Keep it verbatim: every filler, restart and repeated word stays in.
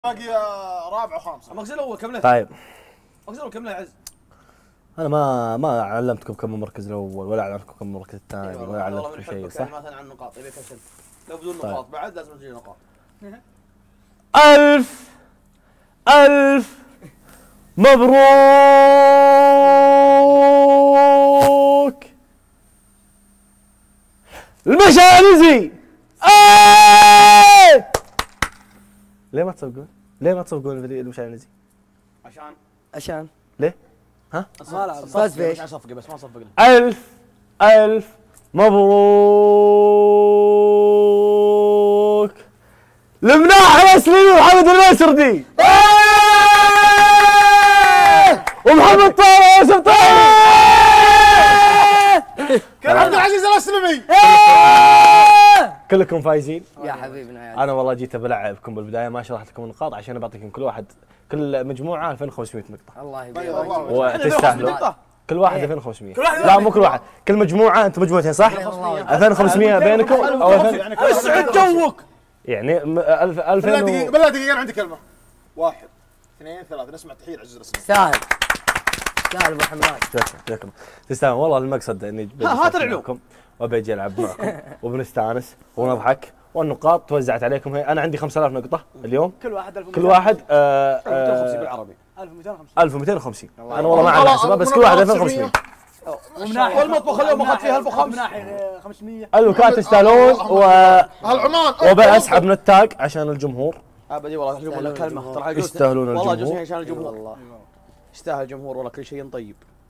باقي رابع وخامسه. المركز الاول كم له؟ طيب المركز الاول كم له يا عز؟ انا ما ما علمتكم كم المركز الاول ولا علمتكم كم المركز الثاني ولا علمتكم شيء صح؟ يعني مثلا عن النقاط يبيك عشان لو بدون نقاط بعد لازم تجي نقاط. ألف ألف مبروك المشانزي. آه! ليه ما تصفقون؟ ليه ما تصفقون الفريق المشانزي؟ عشان عشان ليه؟ ها؟ ما لعب فاز فيش؟ عشان صفقه بس ما صفقنا. ألف ألف مبروك المناح الأسلمي محمد المسردي ومحمد طارق يوسف طارق. كان عبد العزيز الاسلمي. كلكم فايزين. يا حبيبنا يا انا والله جيت بلعبكم بالبدايه ما شرحت لكم النقاط عشان بعطيكم كل واحد كل مجموعه ألفين وخمسمئة نقطه الله بيض يبارك الله. وتستاهلوا كل واحد ألفين وخمسمئة. كل واحد لا مو كل واحد، كل مجموعه انتم مجموعتين صح؟ ألفين وخمسمئة بينكم او ألفين اسعد جوك. يعني م- ألف بالله ألفين دقيقه و... بالله دقيقه انا عندي كلمه. واحد اثنين ثلاثه نسمع تحيه عزيز الاسلمي. سهل سهل ابو حماد. تذكر تستاهل والله المقصد اني بجي ها- هات أسولف العلوم. معكم وبيجي العب معكم وبنستانس ونضحك والنقاط توزعت عليكم. هي انا عندي خمسة آلاف نقطه اليوم كل واحد ألف كل واحد آه، ألف ومئتين وخمسين آه، بالعربي. ألف ومئتين وخمسين. ألف ومئتين وخمسين. انا والله ما اعرف احسبها بس كل واحد ألفين وخمسمئة. ومن ناحيه والمطبخ اليوم اخذ فيها ألف وخمسمئة. من ناحيه خمسمئة. الوكات تستاهلون و العمان وبسحب من التاج عشان الجمهور. ابدي والله يحلفون لك كلمه ترى يستاهلون والله الجمهور. جزء عشان الجمهور. والله يستاهل الجمهور والله كل شيء طيب.